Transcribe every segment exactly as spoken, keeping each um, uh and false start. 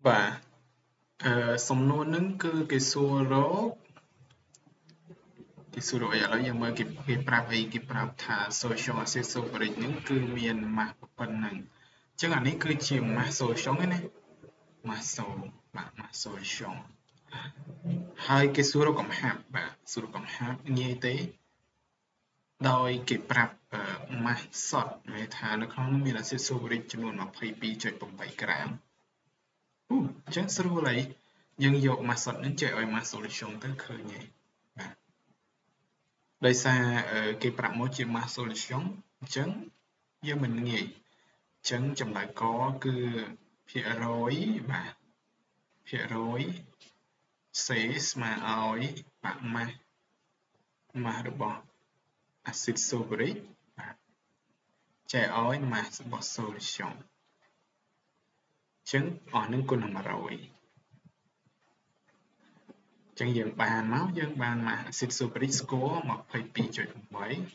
បាទអឺសំណួរហ្នឹងគឺគេសួររកគេសួររកអីឥឡូវយើងមើលគេគេប្រាប់អីគេប្រាប់ថា social acid sulfuric ហ្នឹងគឺមាន mass ប៉ុណ្ណឹងអញ្ចឹងអានេះគឺជា mass solution ឯណា mass sol បាទ mass solution ហើយគេសួររកកំហាប់បាទសួររកកំហាប់ងាយទេដោយគេប្រាប់ mass សុទ្ធមានថានៅក្នុងនោះមាន acid sulfuric ចំនួន 22.8 ក្រាមអូអញ្ចឹងស្រួលហើយយើងយក mass សុទ្ធហ្នឹងចែកឲ្យ mass solution ទៅឃើញហើយបាទដោយសារគេប្រាប់មកជា mass solution អញ្ចឹងយើងមិនងាយអញ្ចឹងចម្លើយកគឺភាគរយបាទភាគរយ C ស្មើឲ្យបាទ mass mass របស់ acid sulfuric បាទចែកឲ្យ mass របស់ solution អញ្ចឹងអស់នឹងគុណនឹង100អញ្ចឹងយើងបានមកយើងបាន mass acid sulfuric score 22.8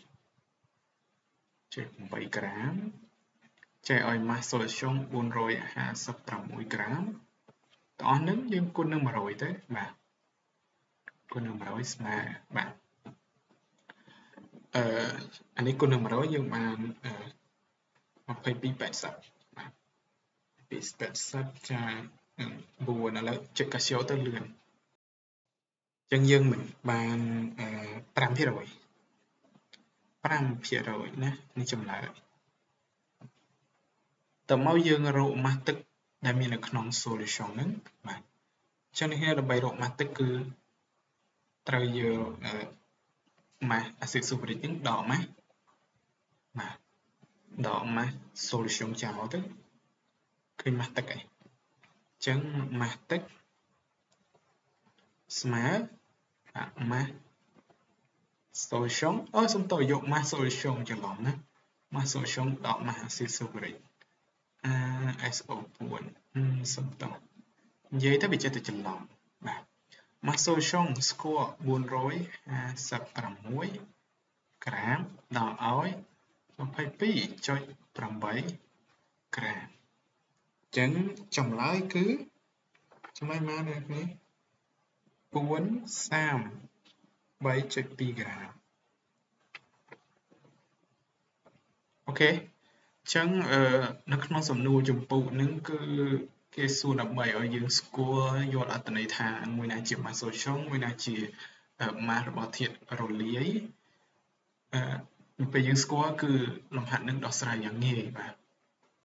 8ក្រាមចែកឲ្យ mass solution 456ក្រាមទាំងអស់នឹងយើងគុណនឹង100ទៅបាទគុណនឹង100ស្មើបាទអឺអានេះគុណនឹង100យើងបានអឺ22.80បាទ280ចា4ឥឡូវចុច Casio ទៅលឿនអញ្ចឹងយើងមិនបានអឺ5%ភាគរយ5%ភាគរយណានេះចម្លើយតើមកយើងរក mass ទឹកដែលមាននៅក្នុង solution ហ្នឹងបាទអញ្ចឹងនេះដើម្បីរក mass ទឹកគឺត្រូវយកអឺ mass acid sulfuric ហ្នឹងដក mass បាទដក mass solution ចោលទៅឃើញ mass ទឹកហើយអញ្ចឹង mass ទឹកស្មើ mass solution អូសុំតើយក mass solution ច្រឡំណា mass solution ដក mass acid sulfuric អា เอส โอ four សុំតើនិយាយទៅវាចេះតែច្រឡំបាទ mass solution score 456ក្រាមដល់ឲ្យ 22.8 ក្រាមអញ្ចឹងចម្លើយគឺចម្លើយមកនេះ433.2ក្រាមអូខេអញ្ចឹងអឺនៅក្នុងសំណួរចម្ពោះហ្នឹងគឺគេសួរដើម្បីឲ្យយើងស្គាល់យល់អត្ថន័យថាមួយណាជា mass solution មួយណាជា mass របស់ធាតុរលាយអឺពេលយើងស្គាល់គឺលំហាត់នឹងដោះស្រាយយ៉ាងងាយបាទ